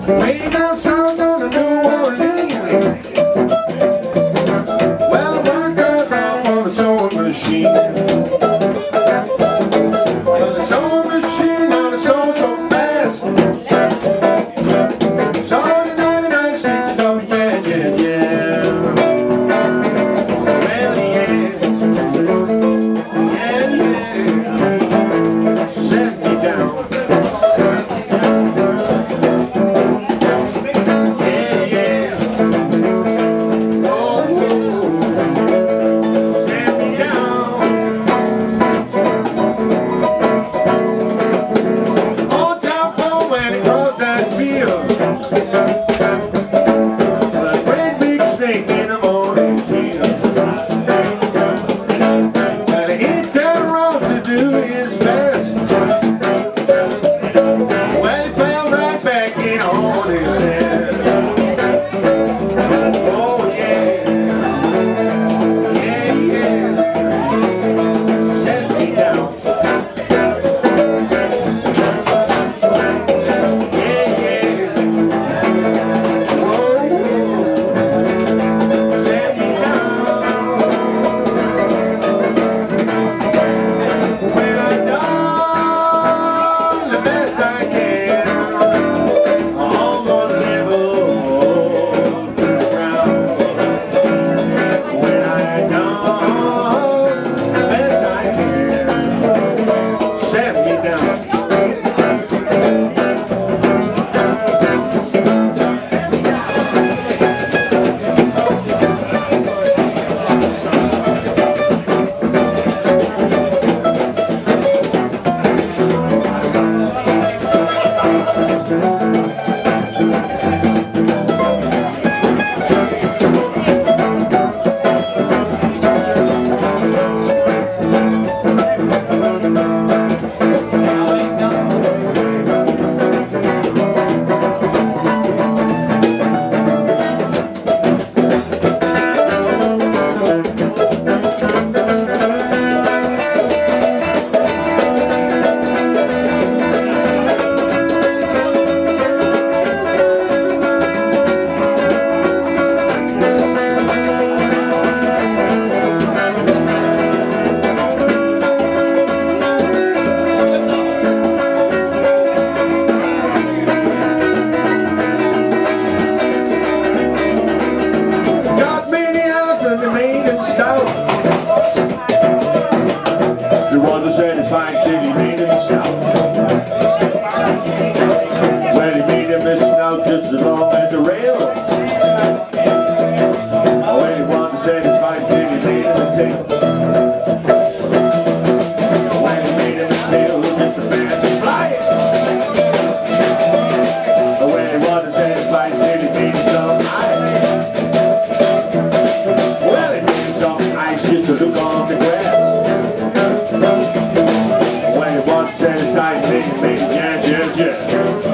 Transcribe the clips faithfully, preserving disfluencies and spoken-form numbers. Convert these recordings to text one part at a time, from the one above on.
Way down south on the New Orleans. Well, I worked out down on the sewing machine. Well, the sewing machine on the sew so fast. So the ninety-nine stitches up, yeah, yeah, yeah. Well, yeah, yeah, yeah. Set me down. Just as long as the rail. Oh, anyone to satisfy till he made him a tail. When he made him a tail, just a man to fly it. Oh, anyone to satisfy till he made him some ice. Well, he made him some ice just to look on the grass. When he wanted to satisfy till he made him yeah, yeah, yeah.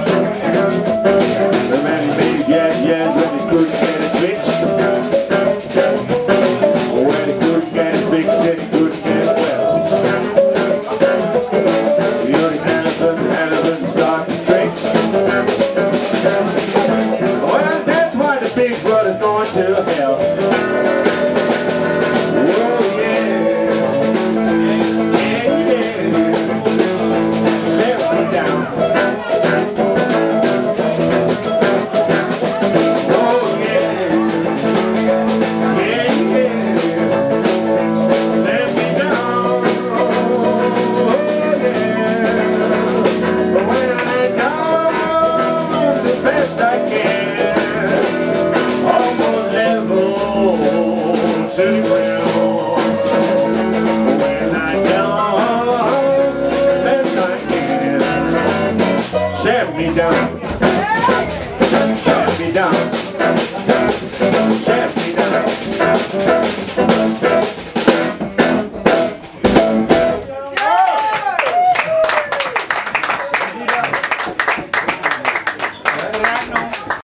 Set me down, set me down, set